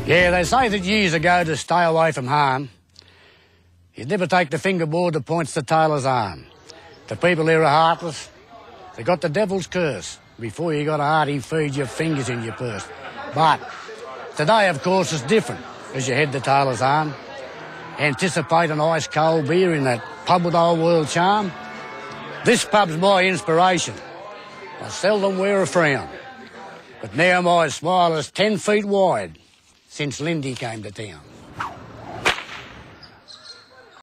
Yeah, they say that years ago to stay away from harm, you'd never take the fingerboard that points the tailor's arm. The people here are heartless. They got the devil's curse. Before you got a heart, he feeds your fingers in your purse. But today, of course, is different as you head the tailor's arm. Anticipate an ice-cold beer in that pub with old world charm. This pub's my inspiration. I seldom wear a frown. But now my smile is 10 feet wide since Lindy came to town.